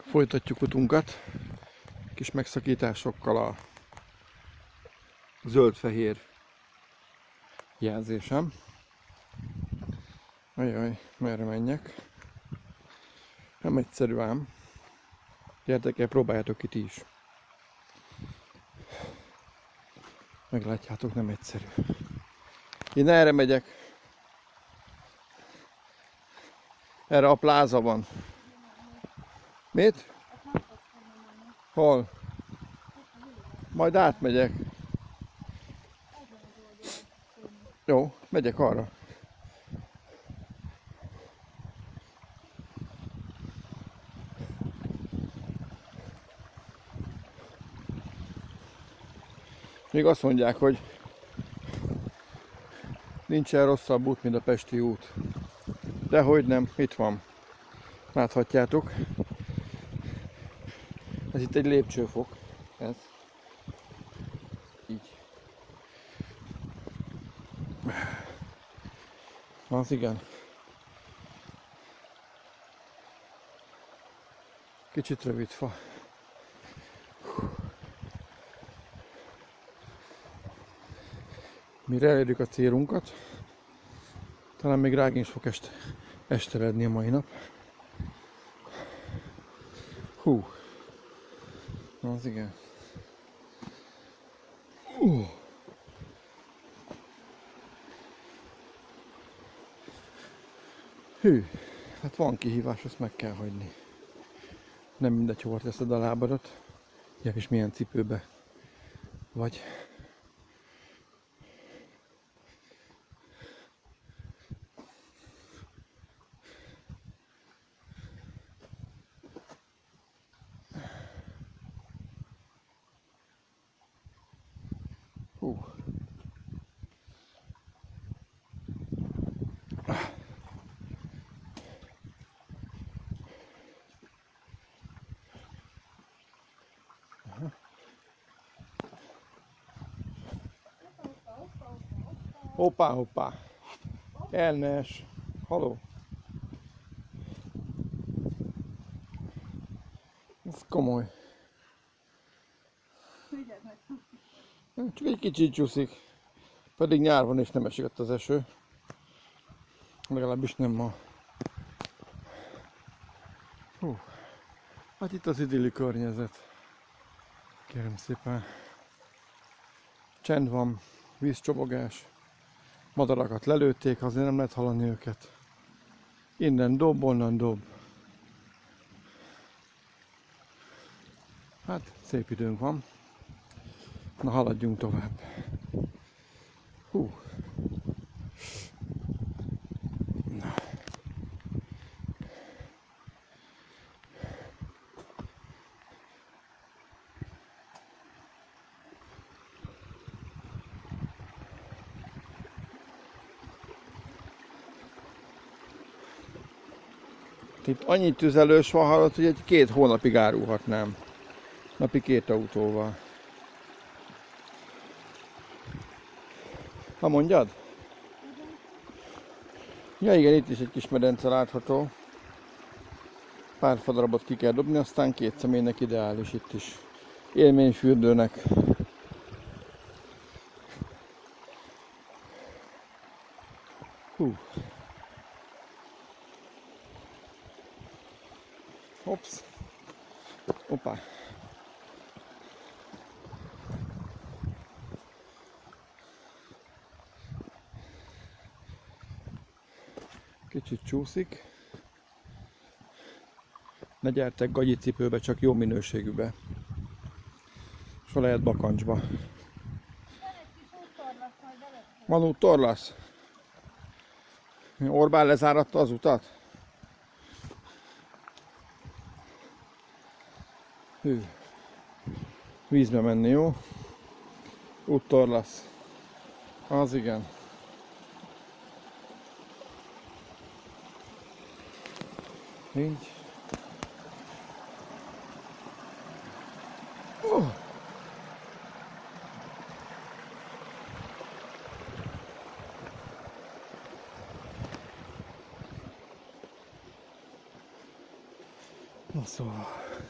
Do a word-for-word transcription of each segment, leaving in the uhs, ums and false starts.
Folytatjuk utunkat, kis megszakításokkal a zöld-fehér jelzésem. Ajaj, merre menjek? Nem egyszerű ám. Gyertek el, próbáljátok ki ti is. Meglátjátok, nem egyszerű. Én erre megyek. Erre a pláza van. Mit? Hol? Majd átmegyek. Jó, megyek arra. Még azt mondják, hogy nincsen rosszabb út, mint a pesti út. Dehogy nem, itt van. Láthatjátok. Ez itt egy lépcsőfok. Ez. Így. Az igen. Kicsit rövid fa. Mire elérjük a célunkat, talán még rágén is fog este, esteledni a mai nap. Hú, az igen. Uh. Hű, hát van kihívás, azt meg kell hagyni. Nem mindegy, hova teszed a lábadat, ja, és milyen cipőbe vagy. Hú. Hoppá, hoppá. Elnes. Haló. Ez komoly. Csak egy kicsit csúszik. Pedig nyár van és nem esik ott az eső. Legalábbis nem ma. Hú. Hát itt az idilli környezet. Kérem szépen. Csend van, vízcsobogás. Madarakat lelőtték, azért nem lehet hallani őket. Innen dob, onnan dob. Hát szép időnk van. Na, haladjunk tovább. Hú. Na. Itt annyi tüzelős van, hallott, hogy egy két hónapig árulhatnám. Napi két autóval. Ha mondjad? Ja igen, itt is egy kis medence látható. Pár fadarabot ki kell dobni, aztán két személynek ideális itt is. Élményfürdőnek. Hú. Hops. Hoppá. Kicsit csúszik. Ne gyertek gagyi cipőbe, csak jó minőségűbe. So lehet bakancsba. Van úttorlasz? Orbán lezáratta az utat? Hű. Vízbe menni, jó? Úttorlasz. Az igen. Így. Oh. Na szóval.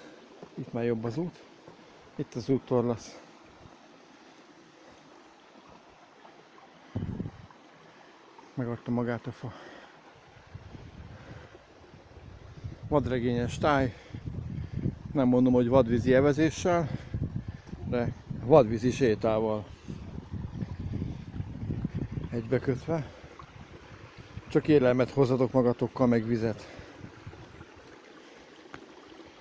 Itt már jobb az út. Itt az úttorlasz. Megadta magát a fa. Vadregényes táj. Nem mondom, hogy vadvízi evezéssel, de vadvízi sétával egybekötve. Csak élelmet hozzatok magatokkal, meg vizet.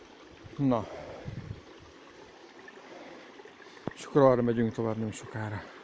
Na. És akkor arra megyünk tovább nem sokára.